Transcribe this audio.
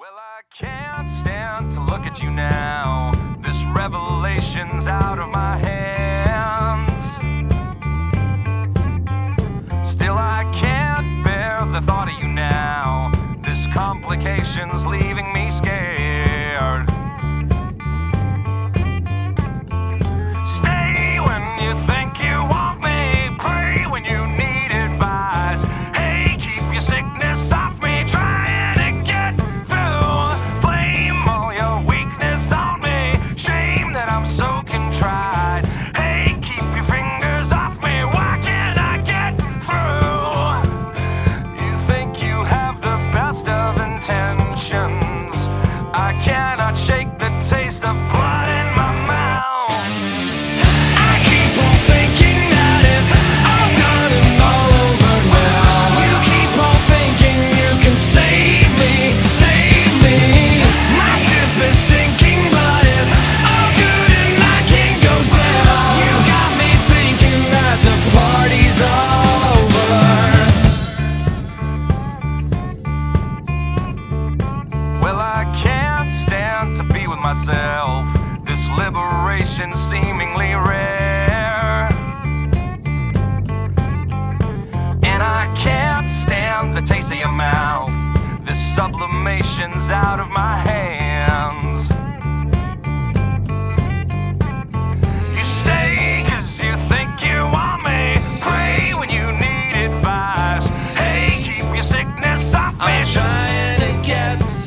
Well, I can't stand to look at you now. This revelation's out of my hands. Still, I can't bear the thought of you now. This complication's leaving me scared. Stay when you think you want me. Pray when you need advice. Hey, keep your sickness off me. Trying to get through. Blame all your weakness on me. Shame that I'm so contrite. Hey, keep your fingers off me. Why can't I get through? You think you have the best of intentions. I cannot shake the taste of blood in my mouth. I keep on thinking that it's all done and all over now. You keep on thinking you can save me, save me. My ship is sinking, but it's all good and I can't go down. You got me thinking that the party's over. Well, I can't stand to be with myself. This liberation seemingly rare. And I can't stand the taste of your mouth. This sublimation's out of my hands. You stay 'cause you think you want me. Pray when you need advice. Hey, keep your sickness off me. I'm trying to get